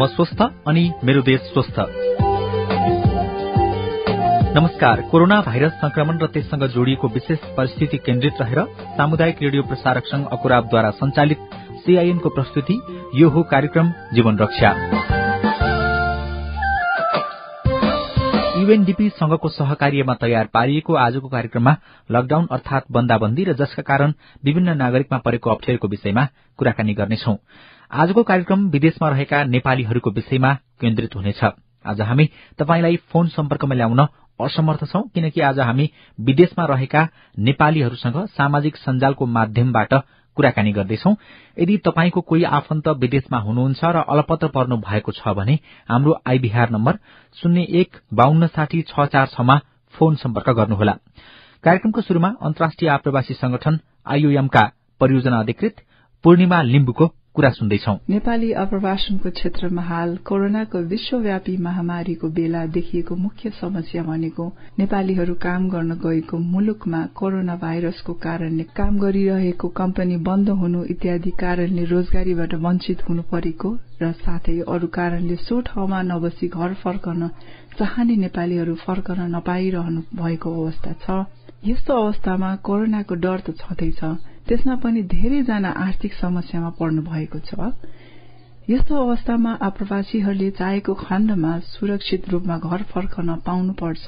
म स्वस्थ अनि मेरो देश स्वस्थ। नमस्कार। कोरोना भाइरस संक्रमण र त्यससँग जोडिएको विशेष परिस्थिति केन्द्रित रहेर सामुदायिक रेडियो प्रसारक संघ अकुराबद्वारा सञ्चालित CIN को प्रस्तुति यो हो कार्यक्रम जीवन रक्षा। UNDP संघको सहकार्यमा तयार पारिएको आजको कार्यक्रममा लकडाउन अर्थात बन्दाबन्दी र जसका कारण विभिन्न नागरिकमा परेको अप्ठ्यारोको विषयमा कुराकानी गर्नेछौं। आजको कार्यक्रम विदेशमा रहेका नेपालीहरूको विषयमा केन्द्रित हुनेछ। आज हामी तपाईलाई फोन सम्पर्कमा ल्याउन असमर्थ छौं, किनकि आज हामी विदेशमा रहेका नेपालीहरूसँग सामाजिक सञ्जालको माध्यमबाट कुराकानी गर्दैछौं। यदि तपाईको कोही आफन्त विदेशमा हुनुहुन्छ र अलपत्र पर्नु भएको छ भने हाम्रो आइभीआर नम्बर 01526066 मा फोन सम्पर्क गर्नुहोला। कार्यक्रमको शुरूमा अन्तर्राष्ट्रिय आप्रवासी संगठन IOM का परियोजना अधिकृत पूर्णिमा लिम्बुको कुरा सुन्दैछौं। नेपाली आप्रवासनको क्षेत्रमा हाल कोरोनाको विश्वव्यापी महामारीको बेला देखिएको मुख्य समस्या भनेको नेपालीहरू काम गर्न गएको मुलुकमा कोरोना भाइरसको कारणले काम गरिरहेको कम्पनी बन्द हुनु इत्यादि कारणले रोजगारीबाट वञ्चित हुनु परेको र साथै अरू कारणले सो ठाउँमा नबसी घर फर्कन चाहने नेपालीहरू फर्कन नपाइरहनु भएको अवस्था छ। यस्तो अवस्थामा कोरोनाको डर त छँदैछ, त्यसमा पनि धेरैजना आर्थिक समस्यामा पर्नु भएको छ। यस्तो अवस्थामा आप्रवासीहरूले चाहेको खण्डमा सुरक्षित रूपमा घर फर्कन पाउनुपर्छ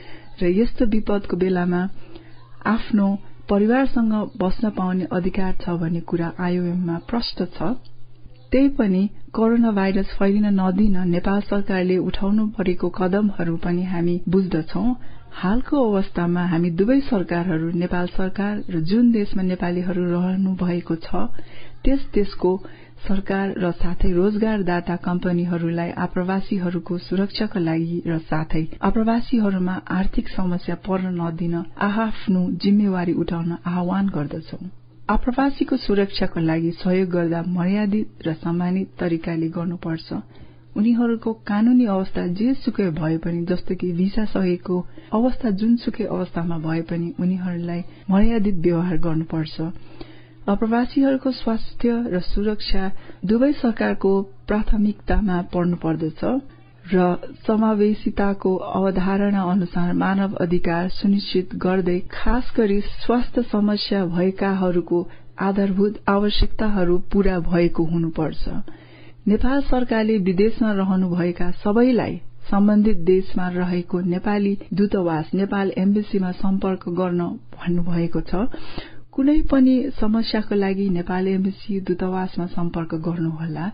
र यस्तो विपदको बेलामा आफ्नो परिवारसँग बस्न पाउने अधिकार छ भन्ने कुरा IOMमा प्रष्ट छ। त्यही पनि कोरोना भाइरस फैलिन नदिन नेपाल सरकारले उठाउनु परेको कदमहरू पनि हामी बुझ्दछौं। हालको अवस्थामा हामी दुवै सरकारहरू, नेपाल सरकार र जुन देशमा नेपालीहरू रहनु भएको छ त्यस देशको सरकार र साथै रोजगारदाता कम्पनीहरूलाई आप्रवासीहरूको सुरक्षाका लागि र साथै आप्रवासीहरूमा आर्थिक समस्या पर्न नदिन आफ्नो जिम्मेवारी उठाउन आह्वान गर्दछौं। आप्रवासीको सुरक्षाका लागि सहयोग गर्दा मर्यादित र सम्मानित तरिकाले गर्नुपर्छ। उनीहरूको कानूनी अवस्था जेसुकै भए पनि, जस्तो कि भिसा सहितको अवस्था जुनसुकै अवस्थामा भए पनि उनीहरूलाई मर्यादित व्यवहार गर्नुपर्छ। आप्रवासीहरूको स्वास्थ्य र सुरक्षा दुवै सरकारको प्राथमिकतामा पर्नुपर्दछ र समावेशिताको अवधारणा अनुसार मानव अधिकार सुनिश्चित गर्दै खास गरी स्वास्थ्य समस्या भएकाहरूको आधारभूत आवश्यकताहरू पूरा भएको हुनुपर्छ। नेपाल सरकारले विदेशमा रहनुभएका सबैलाई सम्बन्धित देशमा रहेको नेपाली दूतावास नेपाल एम्बेसीमा सम्पर्क गर्न भन्नुभएको छ। कुनै पनि समस्याको लागि नेपाल एम्बेसी दूतावासमा सम्पर्क गर्नुहोला।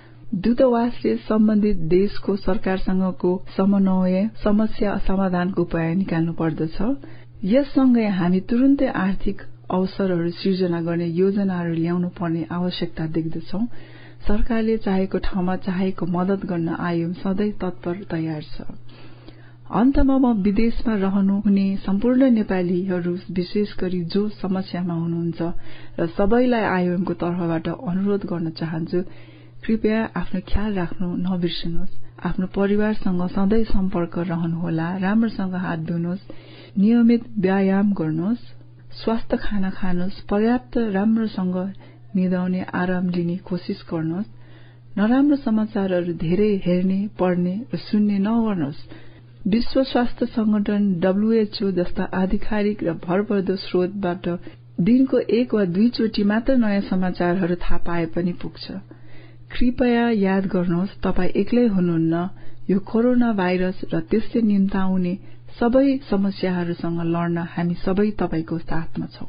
दूतावासले सम्बन्धित देशको सरकारसँगको समन्वय समस्या समाधानको उपाय निकाल्नु पर्दछ। यससँगै हामी तुरुन्तै आर्थिक अवसरहरू सृजना गर्ने योजनाहरू ल्याउनु पर्ने आवश्यकता देख्दछौं। सरकारले चाहेको ठाउँमा चाहेको मदत गर्न IOM सधैँ तत्पर तयार छ। अन्तमा म विदेशमा रहनुहुने सम्पूर्ण नेपालीहरू, विशेष गरी जो समस्यामा हुनुहुन्छ र सबैलाई IOM को तर्फबाट अनुरोध गर्न चाहन्छु, कृपया आफ्नो ख्याल राख्नु नबिर्सनुहोस्। आफ्नो परिवारसँग सधैँ सम्पर्क रहनुहोला। राम्रोसँग हात धुनुहोस्, नियमित व्यायाम गर्नुहोस्, स्वास्थ्य खाना खानुहोस्, पर्याप्त राम्रोसँग निदाउने आराम लिने कोसिस गर्नुहोस्। नराम्रो समाचारहरू धेरै हेर्ने, पढ्ने र सुन्ने नगर्नुहोस्। विश्व स्वास्थ्य संगठन WHO जस्ता आधिकारिक र भरपर्दो स्रोतबाट दिनको 1 वा 2 चोटि मात्र नयाँ समाचारहरू थाहा पाए पनि पुग्छ। कृपया याद गर्नुहोस्, तपाई एक्लै हुनुहुन्न। यो कोरोना भाइरस र त्यसले निम्ताउने सबै समस्याहरूसँग लड्न हामी सबै तपाईको साथमा छौं।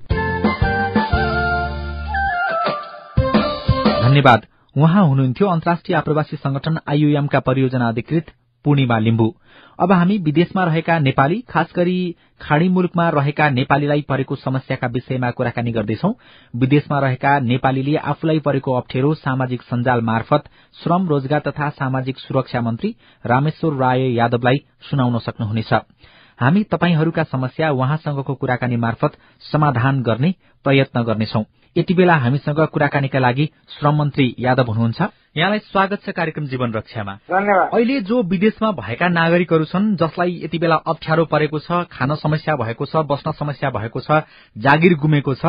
धन्यवाद। उहाँ हुनुहुन्थ्यो अन्तर्राष्ट्रिय आप्रवासी संगठन IOM का परियोजना अधिकृत पूर्णिमा लिम्बु। अब हामी विदेशमा रहेका नेपाली, खास गरी खाड़ी मुलुकमा रहेका नेपालीलाई परेको समस्याका विषयमा कुराकानी गर्दैछौं। विदेशमा रहेका नेपालीले आफूलाई परेको अप्ठ्यारो सामाजिक सञ्जाल मार्फत श्रम, रोजगार तथा सामाजिक सुरक्षा मन्त्री रामेश्वर राय यादवलाई सुनाउन सक्नुहुनेछ। हामी तपाईहरूका समस्या उहाँसँगको कुराकानी मार्फत समाधान गर्ने प्रयत्न गर्नेछौं। यति बेला हामीसँग कुराकानीका लागि श्रम मन्त्री यादव हुनुहुन्छ। यहाँलाई स्वागत छ कार्यक्रम जीवन रक्षामा। धन्यवाद। अहिले जो विदेशमा भएका नागरिकहरू छन्, जसलाई यति बेला अप्ठ्यारो परेको छ, खान समस्या भएको छ, बस्न समस्या भएको छ, जागिर गुमेको छ,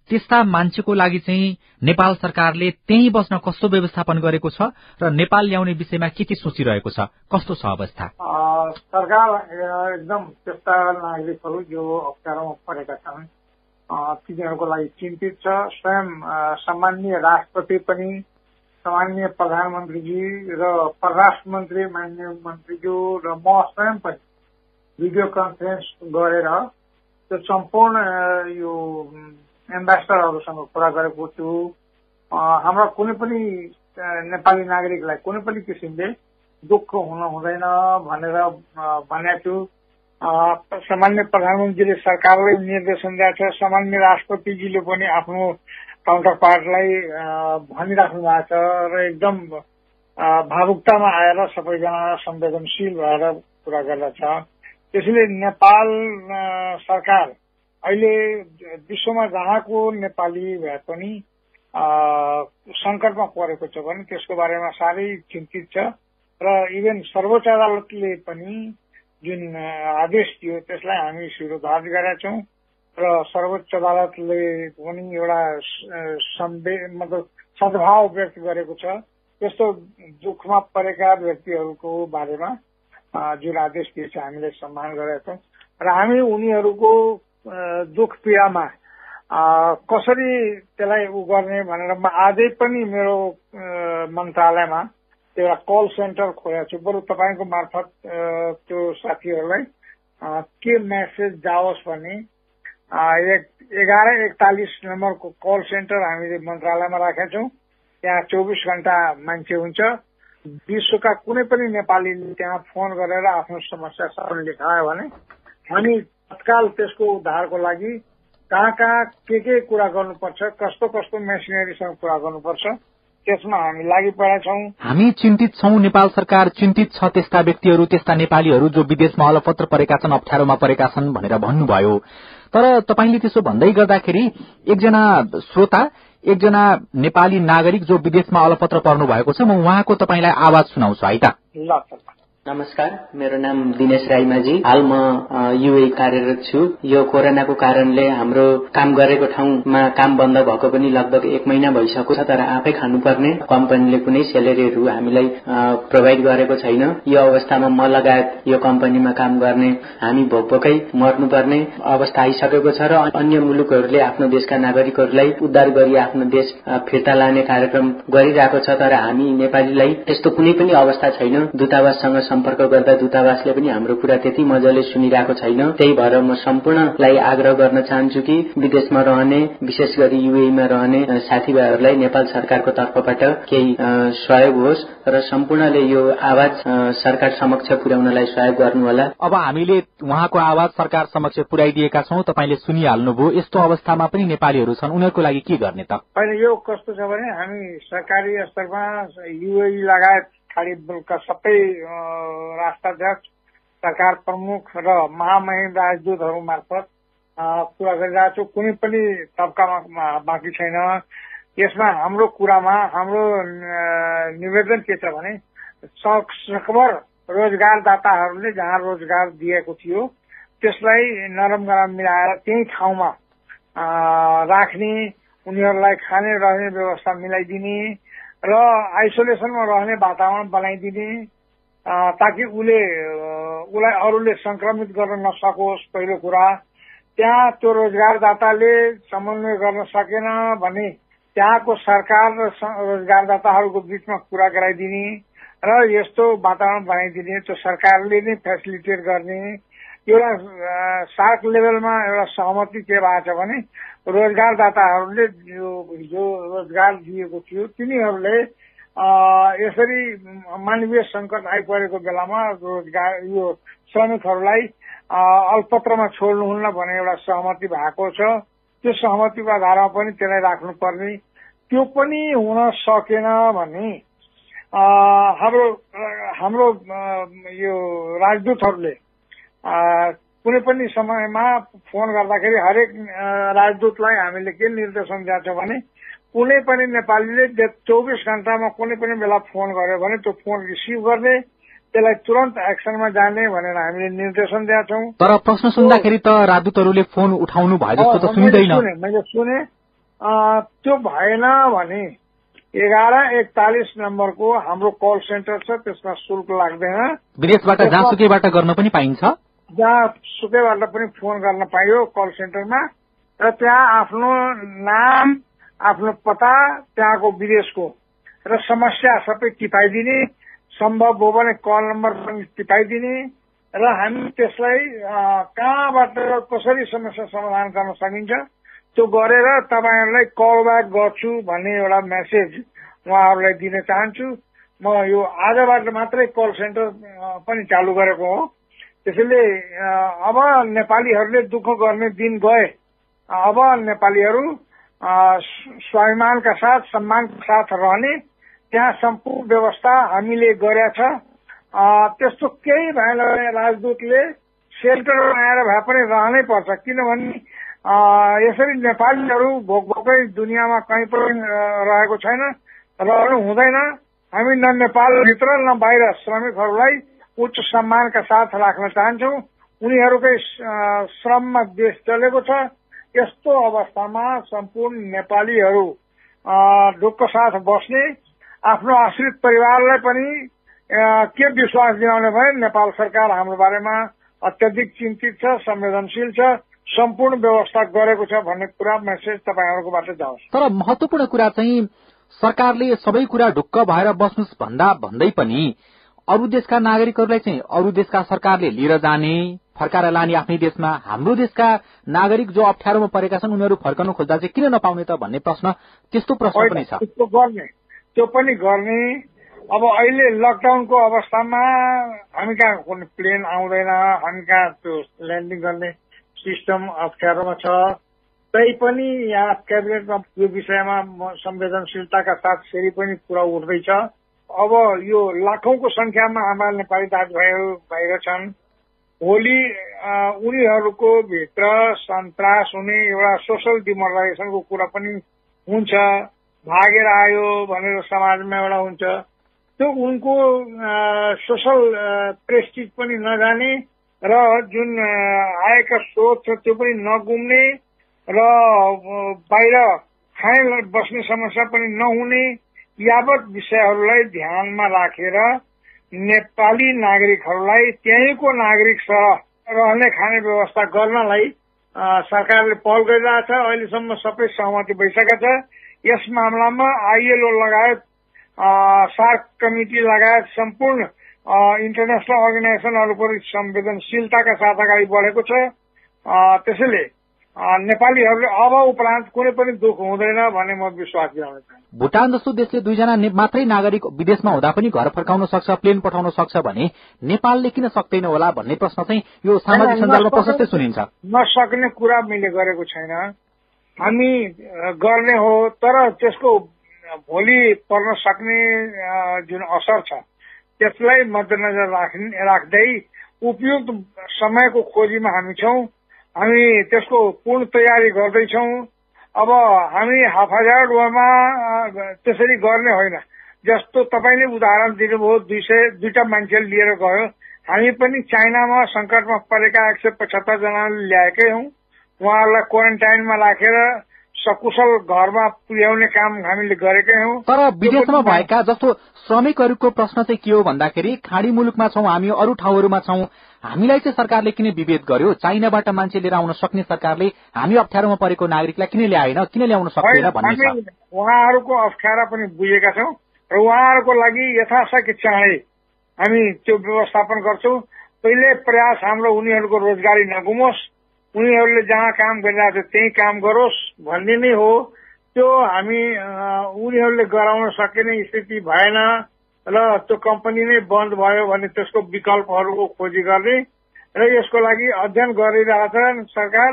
त्यस्ता मान्छेको लागि चाहिँ नेपाल सरकारले त्यही बस्न कस्तो व्यवस्थापन गरेको छ र नेपाल ल्याउने विषयमा के सोचिरहेको छ, कस्तो छ अवस्था? सरकार एकदम त्यस्ता नागरिकहरू जो अप्ठ्यारोमा परेका छन् तिनीहरूको लागि चिन्तित छ। स्वयं सम्माननीय राष्ट्रपति पनि, सम्माननीय प्रधानमन्त्रीजी र परराष्ट्र मन्त्री माननीय मन्त्रीज्यू र म स्वयं पनि भिडियो कन्फरेन्स गरेर त्यो सम्पूर्ण यो एम्बेसडरहरूसँग कुरा गरेको छु। हाम्रा कुनै पनि नेपाली नागरिकलाई कुनै पनि किसिमले दुःख हुन हुँदैन भनेर भनेको छु। सामान्य प्रधानमन्त्रीले सरकारलाई निर्देशन दिएको छ, सामान्य राष्ट्रपतिजीले पनि आफ्नो काउन्टर पार्टलाई भनिराख्नु भएको छ र एकदम भावुकतामा आएर सबैजना संवेदनशील भएर कुरा गर्दछ। त्यसैले नेपाल सरकार अहिले विश्वमा जहाँको नेपाली भए पनि संकटमा परेको छ भने त्यसको बारेमा साह्रै चिन्तित छ र इभन सर्वोच्च अदालतले पनि जुन आदेश दियो त्यसलाई हामी विरोधार्थ गरेका छौं र सर्वोच्च अदालतले पनि एउटा मतलब सद्भाव व्यक्त गरेको छ। त्यस्तो दुःखमा परेका व्यक्तिहरूको बारेमा जुन आदेश दिएछ हामीले सम्मान गरेका छौं र हामी उनीहरूको दुःख पीडामा कसरी त्यसलाई गर्ने भनेर म आजै पनि मेरो मन्त्रालयमा एउटा कल सेन्टर खोलेको छु। बरु तपाईँको मार्फत त्यो साथीहरूलाई के मेसेज जाओस् भने 1141 नम्बरको कल सेन्टर हामीले मन्त्रालयमा राखेका छौं। त्यहाँ 24 घण्टा मान्छे हुन्छ। विश्वका कुनै पनि नेपालीले त्यहाँ फोन गरेर आफ्नो समस्या सरल लेखायो भने हामी तत्काल त्यसको उद्धारको लागि कहाँ के कुरा गर्नुपर्छ, कस्तो कस्तो मेसिनरीसँग कुरा गर्नुपर्छ त्यसमा हामी लागि परेका छौं। हामी चिन्तित छौं, नेपाल सरकार चिन्तित छ त्यस्ता व्यक्तिहरू, त्यस्ता नेपालीहरू जो विदेशमा अलपत्र परेका छन्, अप्ठ्यारोमा परेका छन् भनेर भन्नुभयो। तर तपाईले त्यसो भन्दै गर्दाखेरि एकजना श्रोता, एकजना नेपाली नागरिक जो विदेशमा अलपत्र पर्नु भएको छ, म उहाँको तपाईलाई आवाज सुनाउँछु है त। नमस्कार, मेरो नाम दिनेश राईमाझी। हाल म युए कार्यरत छु। यो कोरोनाको कारणले हाम्रो काम गरेको ठाउँमा काम बन्द भएको पनि लगभग 1 महिना भइसक्यो छ, तर आफै खानुपर्ने कम्पनीले कुनै सेलेरीहरू हामीलाई प्रोभाइड गरेको छैन। यो अवस्थामा म लगायत यो कम्पनीमा काम गर्ने हामी भोकभोकै मर्नुपर्ने अवस्था आइसकेको छ र अन्य मुलुकहरूले आफ्नो देशका नागरिकहरूलाई उद्धार गरी आफ्नो देश फिर्ता लाने कार्यक्रम गरिरहेको छ, तर हामी नेपालीलाई त्यस्तो कुनै पनि अवस्था छैन। दूतावाससँग सम्पर्क गर्दा दूतावासले पनि हाम्रो कुरा त्यति मजाले सुनिरहेको छैन। त्यही भएर म सम्पूर्णलाई आग्रह गर्न चाहन्छु कि विदेशमा रहने, विशेष गरी युएईमा रहने साथीभाइहरूलाई नेपाल सरकारको तर्फबाट केही सहयोग होस् र सम्पूर्णले यो आवाज सरकार समक्ष पुर्याउनलाई सहयोग गर्नुहोला। अब हामीले उहाँको आवाज सरकार समक्ष पुर्याइदिएका छौं, तपाईले सुनिहाल्नुभयो। यस्तो अवस्थामा पनि नेपालीहरू छन्, उनीहरूको लागि के गर्ने त? पहिला यो कस्तो छ भने हामी सरकारी स्तरमा युएई लगायत खाडी मुलुकका सबै राष्ट्राध्यक्ष, सरकार प्रमुख र महामहिम राजदूतहरू मार्फत कुरा गरिरहेको छु। कुनै पनि तबकामा बाँकी छैन। यसमा हाम्रो कुरामा हाम्रो निवेदन के छ भने सकभर रोजगारदाताहरूले जहाँ रोजगार दिएको थियो त्यसलाई नरम गरम मिलाएर त्यही ठाउँमा राख्ने, उनीहरूलाई खाने रहने व्यवस्था मिलाइदिने र आइसोलेसनमा रहने वातावरण बनाइदिने ताकि उसलाई अरूले संक्रमित गर्न नसकोस्। पहिलो कुरा त्यहाँ त्यो रोजगारदाताले समन्वय गर्न सकेन भने त्यहाँको सरकार र रोजगारदाताहरूको बीचमा कुरा गराइदिने र यस्तो वातावरण बनाइदिने, त्यो सरकारले नै फेसिलिटेट गर्ने। एउटा सार्क लेभलमा एउटा सहमति के भएको छ भने रोजगारदाताहरूले जो रोजगार दिएको थियो तिनीहरूले यसरी मानवीय संकट आइपरेको बेलामा रोजगार यो श्रमिकहरूलाई अल्पत्रमा छोड्नुहुन्न भन्ने एउटा सहमति भएको छ। त्यो सहमतिको आधारमा पनि त्यसलाई राख्नुपर्ने, त्यो पनि हुन सकेन भने हाम्रो यो राजदूतहरूले कुनै पनि समयमा फोन गर्दाखेरि हरेक राजदूतलाई हामीले के निर्देशन दिएको छ भने कुनै पनि नेपालीले 24 घण्टामा कुनै पनि बेला फोन गर्यो भने त्यो फोन रिसिभ गर्ने, त्यसलाई तुरन्त एक्सनमा जाने भनेर हामीले निर्देशन दिएका छौं। तर प्रश्न सुन्दाखेरि त राजदूतहरूले फोन उठाउनु भयो जस्तो त सुनिदैन। मैले सुने त्यो भएन भने 1141 नम्बरको हाम्रो कल सेन्टर छ, त्यसमा शुल्क लाग्दैन। विदेशबाट जहाँसुकैबाट गर्न पनि पाइन्छ, जहाँसुकैबाट पनि फोन गर्न पाइयो कल सेन्टरमा, र त्यहाँ आफ्नो नाम, आफ्नो पता, त्यहाँको विदेशको र समस्या सबै टिपाइदिने, सम्भव हो भने कल नम्बर पनि टिपाइदिने, र हामी त्यसलाई कहाँबाट कसरी समस्या समाधान गर्न सकिन्छ त्यो गरेर तपाईहरुलाई कल ब्याक गर्छु भन्ने एउटा मेसेज उहाँहरूलाई दिन चाहन्छु। म यो आजबाट मात्रै कल सेन्टर पनि चालू गरेको हो। त्यसैले अब नेपालीहरूले दुःख गर्ने दिन गए। अब नेपालीहरू स्वाभिमानका साथ, सम्मानका साथ रहने, त्यहाँ सम्पूर्ण व्यवस्था हामीले गरेका छ। त्यस्तो केही भएन भने राजदूतले सेल्टरमा आएर भए पनि रहनै पर्छ, किनभने यसरी नेपालीहरू भोकै दुनियाँमा कहीँ पनि रहेको छैन, रहनु हुँदैन। हामी न नेपालभित्र न बाहिर श्रमिकहरूलाई उच्च सम्मानका साथ राख्न चाहन्छौँ। उनीहरूकै श्रममा देश चलेको छ। यस्तो अवस्थामा सम्पूर्ण नेपालीहरू ढुक्क साथ बस्ने, आफ्नो आश्रित परिवारलाई पनि के विश्वास दिलाउने भने नेपाल सरकार हाम्रो बारेमा अत्यधिक चिन्तित छ, संवेदनशील छ, सम्पूर्ण व्यवस्था गरेको छ भन्ने कुरा मेसेज तपाईहरुकोबाट जाओस्। तर महत्त्वपूर्ण कुरा चाहिँ सरकारले सबै कुरा ढुक्क भएर बस्नुस् भन्दै पनि अरू देशका नागरिकहरूलाई चाहिँ अरू देशका सरकारले लिएर जाने, फर्काएर लाने आफ्नै देशमा, हाम्रो देशका नागरिक जो अप्ठ्यारोमा परेका छन् उनीहरू फर्कन खोज्दा चाहिँ किन नपाउने त भन्ने प्रश्न, त्यस्तो प्रश्न पनि छ। त्यो पनि गर्ने। अब अहिले लकडाउनको अवस्थामा हामी कहाँ कुनै प्लेन आउँदैन, हामी कहाँ त्यो ल्यान्डिङ गर्ने सिस्टम अप्ठ्यारोमा छ। तैपनि यहाँ क्याबिनेटमा यो विषयमा संवेदनशीलताका साथ फेरि पनि कुरा उठ्दैछ। अब यो लाखौंको संख्यामा हाम्रा नेपाली दाजुभाइहरू बाहिर छन्। भोलि उनीहरूको भित्र सन्तास हुने, एउटा सोशल डिमोरलाइजेसनको कुरा पनि हुन्छ। भागेर आयो भनेर समाजमा एउटा हुन्छ, त्यो उनको सोशल प्रेस्टिज पनि नजाने र जुन आएका स्रोत छ त्यो पनि नगुम्ने र बाहिर खाने बस्ने समस्या पनि नहुने, यावत विषयहरूलाई ध्यानमा राखेर नेपाली नागरिकहरूलाई त्यहीँको नागरिक सरह रहने खाने व्यवस्था गर्नलाई सरकारले पहल गरिरहेछ। अहिलेसम्म सबै सहमति भइसकेको छ। यस मामलामा आईएलओ लगायत सार्क कमिटी लगायत सम्पूर्ण इन्टरनेशनल अर्गनाइजेसनहरू पनि संवेदनशीलताका साथ अगाडि बढेको छ। त्यसैले नेपालीहरूले अब उपरान्त कुनै पनि दुःख हुँदैन भन्ने म विश्वास दिलाउन चाहन्छु। भुटान जस्तो देशले 2 जना मात्रै नागरिक विदेशमा हुँदा पनि घर फर्काउन सक्छ, प्लेन पठाउन सक्छ भने नेपालले किन सक्दैन होला भन्ने प्रश्न चाहिँ यो सामाजिक सञ्जालमा प्रशस्तै सुनिन्छ। नसक्ने कुरा मैले गरेको छैन, हामी गर्ने हो। तर त्यसको भोलि पर्न सक्ने जुन असर छ त्यसलाई मध्यनजर राख्दै उपयुक्त समयको खोजीमा हामी छौं। हामी त्यसको पूर्ण तयारी गर्दैछौं। अब हामी हाफाजाडमा त्यसरी गर्ने होइन। जस्तो तपाईले उदाहरण दिनुभयो, 202टा मान्छेले लिएर गयो। हामी पनि चाइनामा संकटमा परेका 175 जनाले ल्याएकै हौं। उहाँहरूलाई क्वारेन्टाइनमा राखेर सकुशल घरमा पुर्याउने काम हामीले गरेकै हौं। तर विदेशमा भएका जस्तो श्रमिकहरूको प्रश्न चाहिँ के हो भन्दाखेरि खाडी मुलुकमा छौं हामी, अरू ठाउँहरूमा छौं, हामीलाई चाहिँ सरकारले किन विभेद गर्यो? चाइनाबाट मान्छे लिएर आउन सक्ने सरकारले हामी अप्ठ्यारोमा परेको नागरिकलाई किन ल्याएन, किन ल्याउन सक्दैन भन्ने छ। उहाँहरूको अप्ठ्यारा पनि बुझेका छौं र उहाँहरूको लागि यथाशक्य चाँडै हामी त्यो व्यवस्थापन गर्छौं। पहिले प्रयास हाम्रो उनीहरूको रोजगारी नगुमोस्, उनीहरूले जहाँ काम गरिरहेको छ त्यही काम गरोस् भन्ने नै हो। त्यो हामी उनीहरूले गराउन सकिने स्थिति भएन र त्यो कम्पनी नै बन्द भयो भने त्यसको विकल्पहरूको खोजी गर्ने र यसको लागि अध्ययन गरिरहेछ सरकार।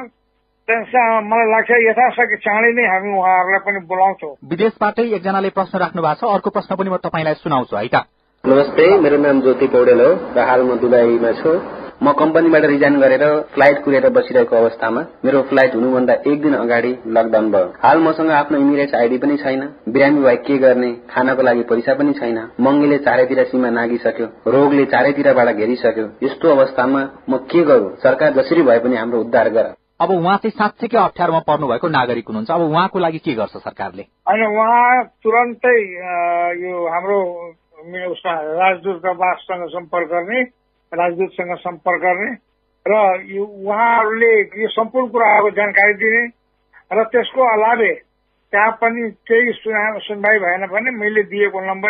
त्यसमा मलाई लाग्छ यथाशक्य चाँडै नै हामी उहाँहरूलाई पनि बोलाउँछौं। विदेशबाटै एकजनाले प्रश्न राख्नु भएको छ, अर्को प्रश्न पनि म तपाईलाई सुनाउँछु है त। नमस्ते, मेरो नाम ज्योति पौडेल हो र हाल म दुबईमा छु। म कम्पनीबाट रिजाइन गरेर फ्लाइट कुरेर बसिरहेको अवस्थामा मेरो फ्लाइट हुनुभन्दा 1 दिन अगाडि लकडाउन भयो। हाल मसँग आफ्नो इमिरेट्स आइडी पनि छैन। बिरामी भए के गर्ने, खानको लागि पैसा पनि छैन। महँगीले चारैतिर सीमा नागिसक्यो, रोगले चारैतिरबाट घेरिसक्यो। यस्तो अवस्थामा म के गरौं? सरकार जसरी भए पनि हाम्रो उद्धार गर। अब उहाँ चाहिँ साँच्चैकै अप्ठ्यारोमा पर्नु भएको नागरिक हुनुहुन्छ, अब उहाँको लागि के गर्छ सरकारले? होइन, उहाँ तुरन्तै यो हाम्रो उसमा राजदूतावाससँग सम्पर्क गर्ने, राजदूतसँग सम्पर्क गर्ने र यो उहाँहरूले यो सम्पूर्ण कुराहरूको जानकारी दिने र त्यसको अलावे त्यहाँ पनि केही सुनवाई भएन भने मैले दिएको नम्बर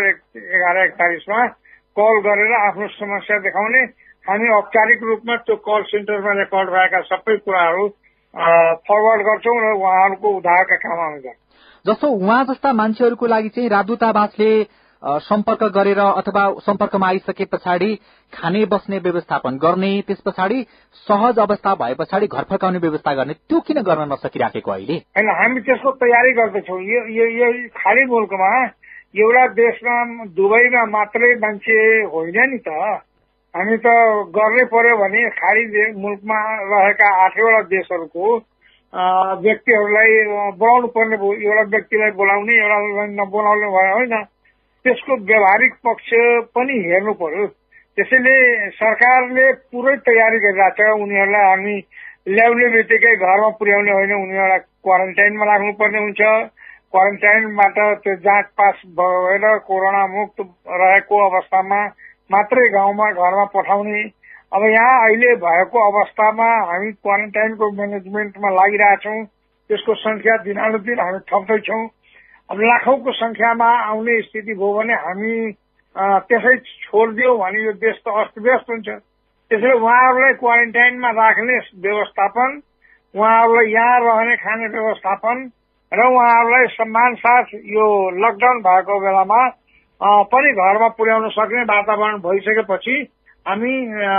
1141 मा कल गरेर आफ्नो समस्या देखाउने, हामी औपचारिक रूपमा त्यो कल सेन्टरमा रेकर्ड भएका सबै कुराहरू फरवर्ड गर्छौं र उहाँहरूको उद्धारका काम आउँछ। जस्तो उहाँ जस्ता मान्छेहरूको लागि चाहिँ राजदूतावासले सम्पर्क गरेर अथवा सम्पर्कमा आइसके पछाडि खाने बस्ने व्यवस्थापन गर्ने, त्यस पछाडि सहज अवस्था भए पछाडि घर फर्काउने व्यवस्था गर्ने, त्यो किन गर्न नसकिराखेको अहिले? होइन, हामी त्यसको तयारी गर्दैछौँ। यो खाली मुल्कमा एउटा देशमा दुबईमा मात्रै मान्छे होइन नि त, हामी त गर्नै पर्यो भने खाली मुल्कमा रहेका 8वटा देशहरूको व्यक्तिहरूलाई बोलाउनु पर्ने भयो। एउटा व्यक्तिलाई बोलाउने, एउटा नबोलाउने भयो होइन, त्यसको व्यावहारिक पक्ष पनि हेर्नु पर्यो। त्यसैले सरकारले पुरै तयारी गरिरहेछ। उनीहरूलाई हामी ल्याउने बित्तिकै घरमा पुर्याउने होइन, उनीहरूलाई क्वारेन्टाइनमा राख्नुपर्ने हुन्छ। क्वारेन्टाइनबाट त्यो जाँच पास भएर कोरोना मुक्त रहेको अवस्थामा मात्रै गाउँमा घरमा पठाउने। अब यहाँ अहिले भएको अवस्थामा हामी क्वारेन्टाइनको म्यानेजमेन्टमा लागिरहेछौँ। त्यसको संख्या दिनानुदिन हामी थप्दैछौँ। अब लाखौंको संख्यामा आउने स्थिति भयो भने हामी त्यसै छोडिदियौँ भने यो देश त अस्तव्यस्त हुन्छ। त्यसैले उहाँहरूलाई क्वारेन्टाइनमा राख्ने व्यवस्थापन, उहाँहरूलाई यहाँ रहने खाने व्यवस्थापन र उहाँहरूलाई सम्मान साथ यो लकडाउन भएको बेलामा पनि घरमा पुर्याउन सक्ने वातावरण भइसकेपछि हामी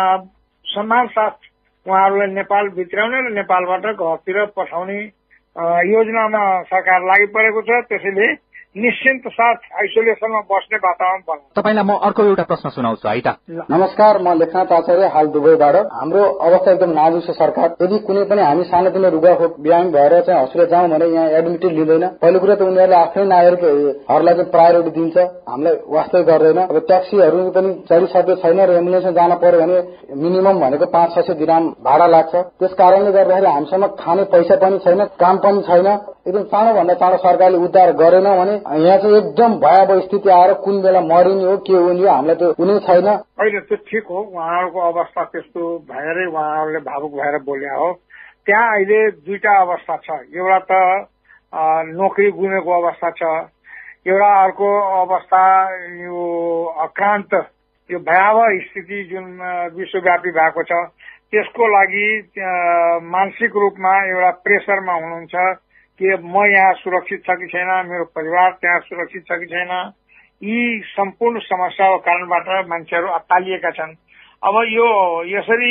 सम्मान साथ उहाँहरूलाई नेपाल भित्राउने र नेपालबाट घरतिर पठाउने योजनामा सरकार लागि परेको छ। त्यसैले निश्चिन्त साथ आइसोलेसनमा बस्ने वातावरण बनाउँछ। तपाईलाई म अर्को एउटा प्रश्न सुनाउँछु है त। नमस्कार, म लेखनाथ आचार्य, हाल दुबईबाट। हाम्रो अवस्था एकदम नाजुक छ सरकार। यदि कुनै पनि हामी सानोतिनो रुगाखोक बिरामी भएर चाहिँ हस्पिटल जाउँ भने यहाँ एडमिटेड लिँदैन। पहिलो कुरा त उनीहरूले आफ्नै नागरिकहरूलाई चाहिँ प्रायोरिटी दिन्छ, हामीलाई वास्तै गर्दैन। अब ट्याक्सीहरू पनि चलिसकेको छैन र एम्बुलेन्समा जान पर्यो भने मिनिमम भनेको 500-600 दिराम भाडा लाग्छ। त्यस कारणले गर्दाखेरि हामीसँग खाने पैसा पनि छैन, काम पनि छैन। एकदम चाँडोभन्दा चाँडो सरकारले उद्धार गरेन भने यहाँ चाहिँ एकदम भयावह स्थिति आएर कुन बेला मरिने हो के हुने हो हामीलाई त कुनै छैन। होइन, त्यो ठिक हो, उहाँहरूको अवस्था त्यस्तो भएरै उहाँहरूले भावुक भएर बोले हो। त्यहाँ अहिले दुईटा अवस्था छ। एउटा त नोकरी गुमेको अवस्था छ, एउटा अर्को अवस्था यो आक्रान्त, यो भयावह स्थिति जुन विश्वव्यापी भएको छ त्यसको लागि मानसिक रूपमा एउटा प्रेसरमा हुनुहुन्छ कि म यहाँ सुरक्षित छ कि छैन, मेरो परिवार त्यहाँ सुरक्षित छ कि छैन। यी सम्पूर्ण समस्याको कारणबाट मान्छेहरू अत्तालिएका छन्। अब यो यसरी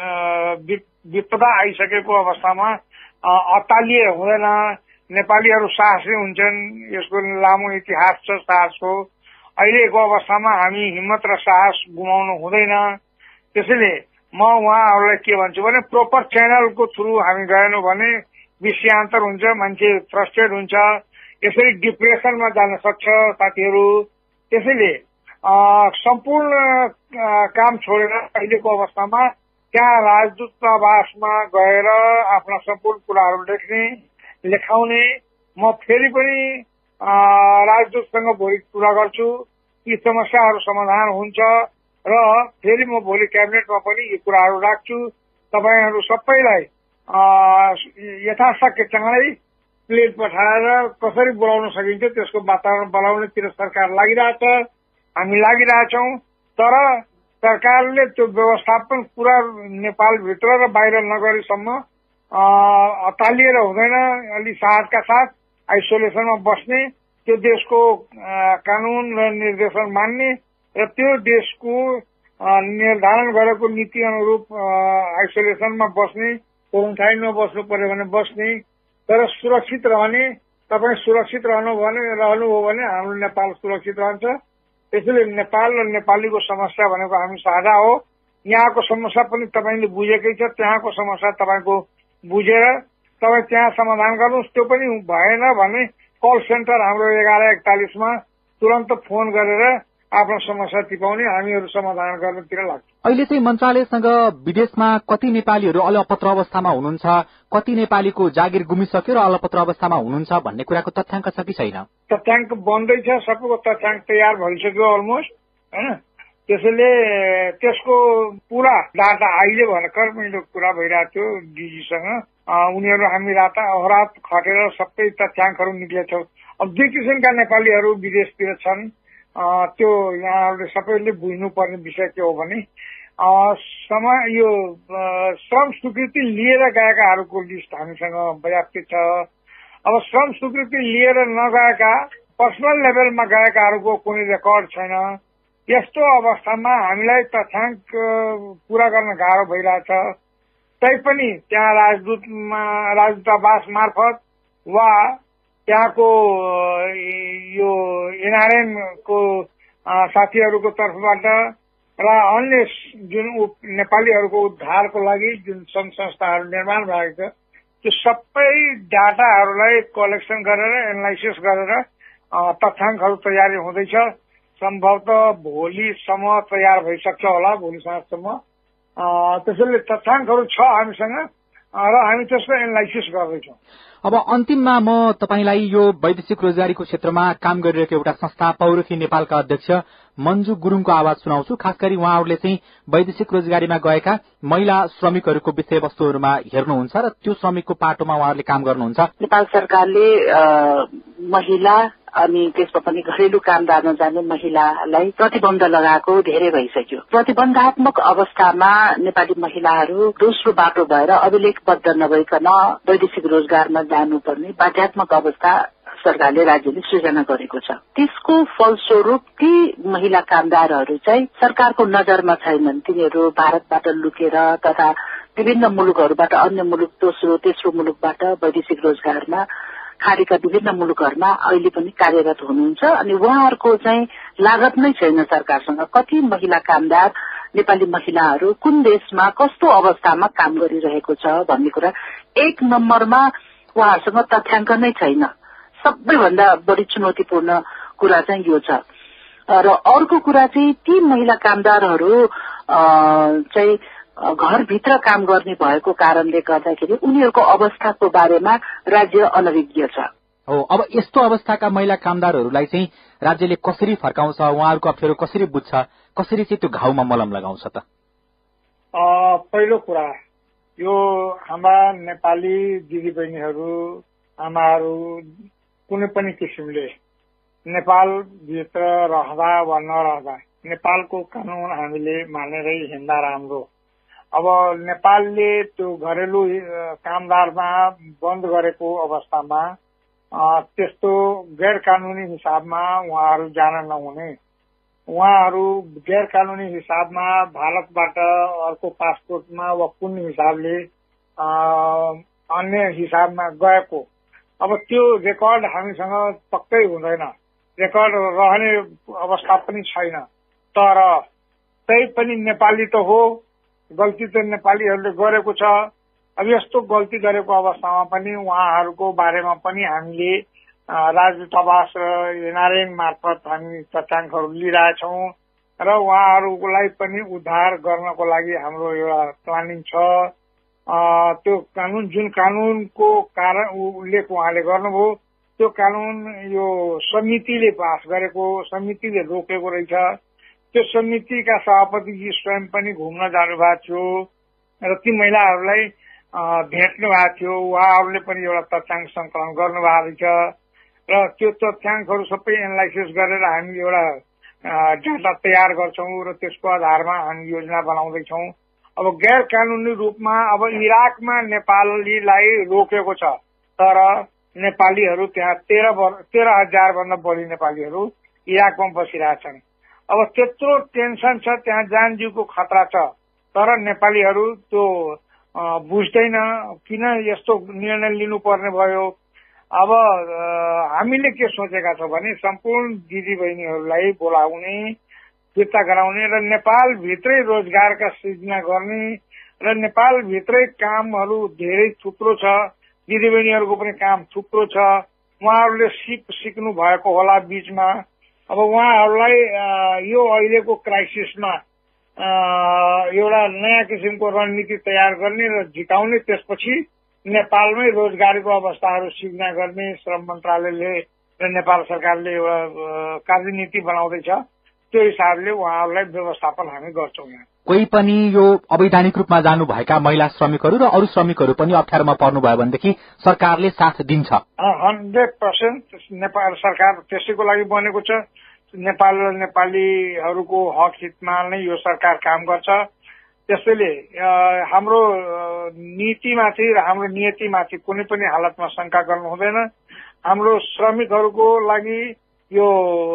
विपदा आइसकेको अवस्थामा अत्तालिए हुँदैन। नेपालीहरू साहसी हुन्छन्, यसको लामो इतिहास छ साहसको। अहिलेको अवस्थामा हामी हिम्मत र साहस गुमाउनु हुँदैन। त्यसैले म उहाँहरूलाई के भन्छु भने प्रोपर च्यानलको थ्रु हामी गएनौँ भने विषयान्तर हुन्छ, मान्छे फ्रस्ट्रेट हुन्छ, यसरी डिप्रेसनमा जान सक्छ साथीहरू। त्यसैले सम्पूर्ण काम छोडेर अहिलेको अवस्थामा त्यहाँ राजदूतावासमा गएर आफ्ना सम्पूर्ण कुराहरू लेखाउने। म फेरि पनि राजदूतसँग भोलि कुरा गर्छु, यी समस्याहरू समाधान हुन्छ र फेरि म भोलि क्याबिनेटमा पनि यी कुराहरू राख्छु। तपाईहरू सबैलाई यथाशक्य चाँडै प्लेन पठाएर कसरी बोलाउन सकिन्छ त्यसको वातावरण बनाउनेतिर सरकार लागिरहेछ, हामी लागिरहेछौँ। तर सरकारले त्यो व्यवस्थापन पुरा नेपालभित्र र बाहिर नगरेसम्म अत्तालिएर हुँदैन। अलि साहसका साथ आइसोलेसनमा बस्ने, त्यो देशको कानून र निर्देशन मान्ने र त्यो देशको निर्धारण गरेको नीति अनुरूप आइसोलेसनमा बस्ने, क्वारेन्टाइनमा बस्नु पर्यो भने बस्ने, तर सुरक्षित रहने। तपाईँ सुरक्षित रहनुभयो भने हाम्रो नेपाल सुरक्षित रहन्छ। त्यसैले नेपाल र नेपालीको समस्या भनेको हामी साझा हो। यहाँको समस्या पनि तपाईँले बुझेकै छ, त्यहाँको समस्या तपाईँको बुझेर तपाईँ त्यहाँ समाधान गर्नुहोस्। त्यो पनि भएन भने कल सेन्टर हाम्रो 1141 मा तुरन्त फोन गरेर आफ्नो समस्या टिपाउने, हामीहरू समाधान गर्नतिर लाग्छ। अहिले चाहिँ मन्त्रालयसँग विदेशमा कति नेपालीहरू अलपत्र अवस्थामा हुनुहुन्छ, कति नेपालीको जागिर गुमिसक्यो र अलपत्र अवस्थामा हुनुहुन्छ भन्ने कुराको तथ्याङ्क छ कि छैन? तथ्याङ्क बन्दैछ, सबैको तथ्याङ्क तयार भइसक्यो अलमोस्ट हैन। त्यसैले त्यसको पुरा डाटा अहिले भर्खर मैले कुरा भइरहेको थियो डिजीसँग। उनीहरू हामी रात खटेर सबै तथ्याङ्कहरू निक्लेछौँ। अब दुई किसिमका नेपालीहरू विदेशतिर छन्, त्यो यहाँहरूले सबैले बुझ्नुपर्ने विषय के हो भने यो श्रम स्वीकृति लिएर गएकाहरूको लिस्ट हामीसँग पर्याप्त छ। अब श्रम स्वीकृति लिएर नगएका पर्सनल लेभलमा गएकाहरूको कुनै रेकर्ड छैन। यस्तो अवस्थामा हामीलाई तथ्याङ्क पूरा गर्न गाह्रो भइरहेछ। तैपनि त्यहाँ राजदूतावास मार्फत वा त्यहाँको यो एनआरएम को साथीहरूको तर्फबाट र अन्य जुन नेपालीहरूको उद्धारको लागि जुन संघ संस्थाहरू निर्माण भएको छ, त्यो सबै डाटाहरूलाई कलेक्सन गरेर एनालाइसिस गरेर तथ्याङ्कहरू तयारी हुँदैछ। सम्भवतः भोलिसम्म तयार भइसक्छ होला, भोलि साँझसम्म। त्यसैले तथ्याङ्कहरू छ हामीसँग र हामी त्यसको एनालाइसिस गर्दैछौँ। अब अन्तिममा म तपाईलाई यो वैदेशिक रोजगारीको क्षेत्रमा काम गरिरहेको एउटा संस्था पौरखी नेपालका अध्यक्ष मन्जु गुरुङको आवाज सुनाउँछु। खास गरी उहाँहरूले चाहिँ वैदेशिक रोजगारीमा गएका महिला श्रमिकहरूको विषयवस्तुहरूमा हेर्नुहुन्छ र त्यो श्रमिकको पाटोमा उहाँहरूले काम गर्नुहुन्छ। नेपाल सरकारले महिला अनि त्यसमा पनि घरेलु कामदारमा जाने महिलालाई प्रतिबन्ध लगाएको धेरै भइसक्यो। प्रतिबन्धात्मक अवस्थामा नेपाली महिलाहरू दोस्रो बाटो भएर अभिलेखबद्ध नभइकन वैदेशिक रोजगारमा जानुपर्ने बाध्यात्मक अवस्था सरकारले राज्यले सृजना गरेको छ। त्यसको फलस्वरूप ती महिला कामदारहरू चाहिँ सरकारको नजरमा छैनन्। तिनीहरू भारतबाट लुकेर तथा विभिन्न मुलुकहरूबाट अन्य मुलुक दोस्रो तेस्रो मुलुकबाट वैदेशिक रोजगारमा खाडीका विभिन्न मुलुकहरूमा अहिले पनि कार्यरत हुनुहुन्छ। अनि उहाँहरूको चाहिँ लागत नै छैन सरकारसँग। कति महिला कामदार नेपाली महिलाहरू कुन देशमा कस्तो अवस्थामा काम गरिरहेको छ भन्ने कुरा एक नम्बरमा उहाँहरूसँग तथ्याङ्क नै छैन। सबैभन्दा बढी चुनौतीपूर्ण कुरा चाहिँ यो छ। र अर्को कुरा चाहिँ ती महिला कामदारहरू चाहिँ घरभित्र काम गर्ने भएको कारणले गर्दाखेरि उनीहरूको अवस्थाको बारेमा राज्य अनभिज्ञ छ। हो, अब यस्तो अवस्थाका महिला कामदारहरूलाई चाहिँ राज्यले कसरी फर्काउँछ, उहाँहरूको अप्ठ्यारो कसरी बुझ्छ, कसरी चाहिँ त्यो घाउमा मलम लगाउँछ त? पहिलो कुरा यो हाम्रा नेपाली दिदीबहिनीहरू आमाहरू कुनै पनि किसिमले नेपालभित्र रहँदा वा नरहँदा नेपालको कानून हामीले मानेरै हिँड्दा राम्रो। अब नेपालले त्यो घरेलु कामदारमा बन्द गरेको अवस्थामा त्यस्तो गैर कानूनी हिसाबमा उहाँहरू जान नहुने, उहाँहरू गैर कानूनी हिसाबमा भारतबाट अर्को पासपोर्टमा वा कुन हिसाबले अन्य हिसाबमा गएको, अब त्यो रेकर्ड हामीसँग पक्कै हुँदैन, रेकर्ड रहने अवस्था पनि छैन। तर तै पनि नेपाली त हो, गल्ती त नेपालीहरूले गरेको छ। अब यस्तो गल्ती गरेको अवस्थामा पनि उहाँहरूको बारेमा पनि हामीले राजदूतावास र एनआरएम मार्फत हामी तथ्याङ्कहरू लिइरहेछौँ र उहाँहरूलाई पनि उद्धार गर्नको लागि हाम्रो एउटा प्लानिङ छ। त्यो कानून जुन कानूनको कारण उल्लेख उहाँले गर्नुभयो त्यो कानून यो समितिले पास गरेको, समितिले रोकेको रहेछ। त्यो समितिका सभापतिजी स्वयं पनि घुम्न जानुभएको थियो र ती महिलाहरूलाई भेट्नु भएको थियो। उहाँहरूले पनि एउटा तथ्याङ्क संकलन गर्नुभएको रहेछ र त्यो तथ्याङ्कहरू सबै एनालाइसिस गरेर हामी एउटा डाटा तयार गर्छौँ र त्यसको आधारमा हामी योजना बनाउँदैछौँ। अब गैर कानूनी रूपमा अब इराकमा नेपालीलाई रोकेको छ, तर नेपालीहरू त्यहाँ 13,000 भन्दा बढी नेपालीहरू इराकमा बसिरहेछन्। अब त्यत्रो टेन्सन छ, त्यहाँ जान जीवको खतरा छ, तर नेपालीहरू त्यो बुझ्दैन किन यस्तो निर्णय लिनुपर्ने भयो। अब हामीले के सोचेका छौँ भने सम्पूर्ण दिदीबहिनीहरूलाई बोलाउने, फिर्ता गराउने र नेपालभित्रै रोजगारका सृजना गर्ने र नेपालभित्रै कामहरू धेरै थुप्रो छ, दिदीबहिनीहरूको पनि काम थुप्रो छ। उहाँहरूले सिक्नु भएको होला बीचमा, अब उहाँहरूलाई यो अहिलेको क्राइसिसमा एउटा नयाँ किसिमको रणनीति तयार गर्ने र जिताउने, त्यसपछि नेपालमै रोजगारीको अवस्थाहरू सिर्जना गर्ने श्रम मन्त्रालयले र नेपाल सरकारले एउटा कार्यनीति बनाउँदैछ। त्यो हिसाबले उहाँहरूलाई व्यवस्थापन हामी गर्छौँ। यहाँ कोही पनि यो अवैधानिक रूपमा जानुभएका महिला श्रमिकहरू र अरू श्रमिकहरू पनि अप्ठ्यारोमा पर्नुभयो भनेदेखि सरकारले साथ दिन्छ। 100% नेपाल सरकार त्यसैको लागि बनेको छ। नेपाल र नेपालीहरूको हक हितमा नै यो सरकार काम गर्छ। त्यसैले हाम्रो नीतिमाथि र हाम्रो नियतिमाथि कुनै पनि हालतमा शंका गर्नु हुँदैन। हाम्रो श्रमिकहरूको लागि यो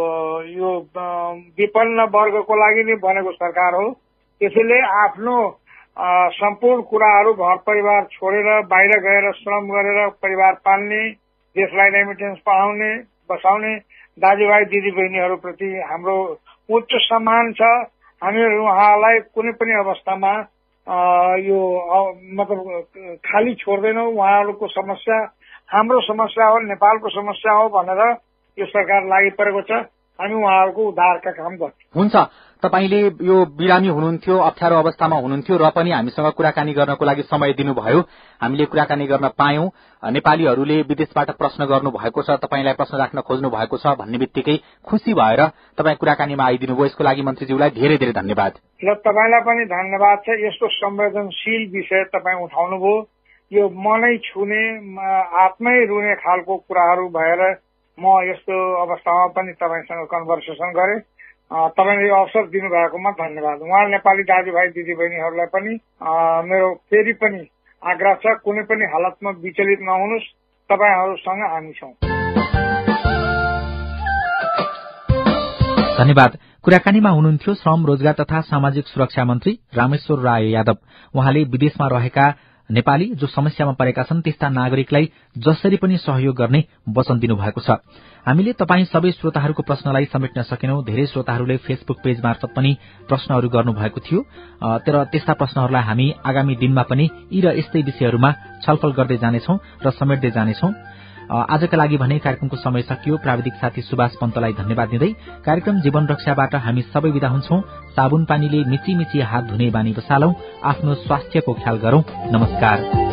विपन्न वर्गको लागि नै बनेको सरकार हो। त्यसैले आफ्नो सम्पूर्ण कुराहरू घर परिवार छोडेर बाहिर गएर श्रम गरेर परिवार पाल्ने, देशलाई रेमिटेन्स पठाउने बसाउने दाजुभाइ दिदीबहिनीहरूप्रति हाम्रो उच्च सम्मान छ। हामीहरू उहाँलाई कुनै पनि अवस्थामा यो मतलब खाली छोड्दैनौँ। उहाँहरूको समस्या हाम्रो समस्या हो, नेपालको समस्या हो भनेर यो सरकार लागि परेको छ। हामी उहाँहरूको उद्धारका काम गर्छौँ। हुन्छ, तपाईले यो बिरामी हुनुहुन्थ्यो, अप्ठ्यारो अवस्थामा हुनुहुन्थ्यो र पनि हामीसँग कुराकानी गर्नको लागि समय दिनुभयो। हामीले कुराकानी गर्न पायौं। नेपालीहरूले विदेशबाट प्रश्न गर्नु भएको छ, तपाईलाई प्रश्न राख्न खोज्नु भएको छ भन्ने बित्तिकै खुशी भएर तपाईँ कुराकानीमा आइदिनु भयो। यसको लागि मन्त्रीज्यूलाई धेरै धेरै धन्यवाद। र तपाईलाई पनि धन्यवाद छ। यस्तो संवेदनशील विषय तपाईँ उठाउनुभयो। यो मनै छुने आत्मै रुने खालको कुराहरू भएर म यस्तो अवस्थामा पनि तपाईसँग कन्भर्सेसन गरेँ। तपाईले यो अवसर दिनुभएकोमा धन्यवाद। उहाँ नेपाली दाजुभाइ दिदीबहिनीहरूलाई पनि मेरो फेरि पनि आग्रह छ, कुनै पनि हालतमा विचलित नहुनुस्। तपाईहरूसँग हामी छौं। धन्यवाद। कुराकानीमा हुनुहुन्थ्यो श्रम, रोजगार तथा सामाजिक सुरक्षा मन्त्री रामेश्वर राय यादव। उहाँले विदेशमा रहेका नेपाली जो समस्यामा परेका छन् त्यस्ता नागरिकलाई जसरी पनि सहयोग गर्ने वचन दिनुभएको छ। हामीले तपाई सबै श्रोताहरूको प्रश्नलाई समेट्न सकेनौं। धेरै श्रोताहरूले फेसबुक पेज मार्फत पनि प्रश्नहरू गर्नुभएको थियो। तर त्यस्ता प्रश्नहरूलाई हामी आगामी दिनमा पनि यी र यस्तै विषयहरूमा छलफल गर्दै जानेछौं र समेट्दै जानेछौं। आजका लागि भने कार्यक्रमको समय सकियो। प्राविधिक साथी सुभाष पन्तलाई धन्यवाद दिँदै कार्यक्रम जीवन रक्षाबाट हामी सबै विदा हुन्छौं। साबुन पानीले मिची मिची हात धुने बानी बसालौं। आफ्नो स्वास्थ्यको ख्याल गरौं। नमस्कार।